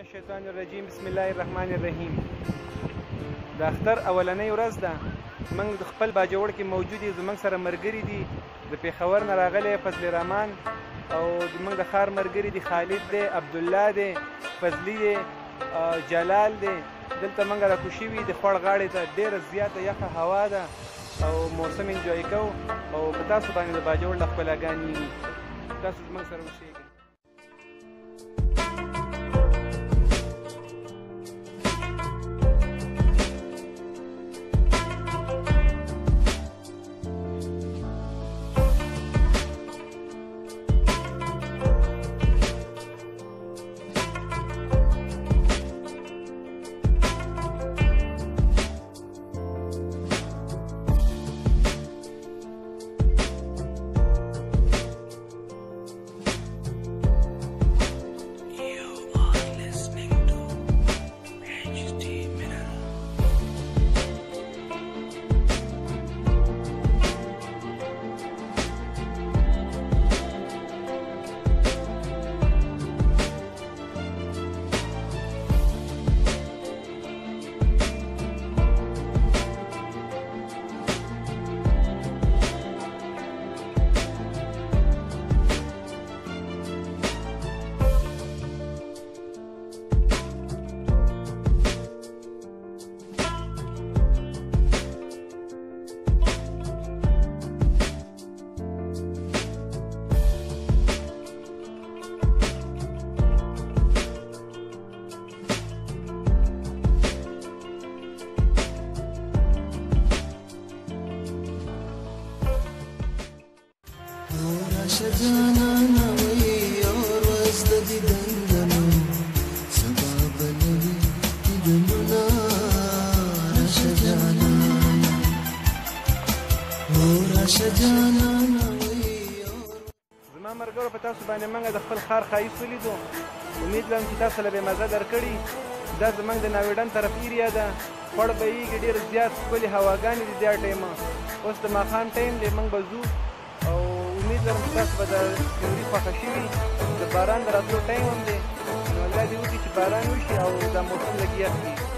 الشیطان الرجیم بسم الله الرحمن الرحیم. د اختر اولنۍ ورځ ده. موږ د خپل باجوړ کې موجود یو، زموږ سره ملګري دي د پېښور نه راغلی فضل رحمان، او زموږ د ښار ملګري دي خالد دی، عبدالله دی، فضلي دی، جلال دی. دلته موږ راکوشي وي د خوړ غاړې ته. ډېره زیاته یخه هوا ده او موسم انجوای کوو، او په تاسو باندې د باجوړ له ښکلاګانې وي. تاسو زموږ سره اوسئ. زما ملګرو، په تاسو باندې موږ د خپل ښار ښایست ولیدو. امید لرم چې تاسو له بې مزه درکړي. دا زموږ د ناویډن طرف ایریا ده. خوړ بهیږي، ډېر زیات ښکلې هواګانې دي دا ټایمه. اوس د ماښام ټایم دی، موږ به ځو او امید لرم چې تاسو به د سیوري خوښه شوي. د باران د راتلو ټایم هم دی، نو الله دې وکړي چې باران وشي او دا موسم لږ یخ وي.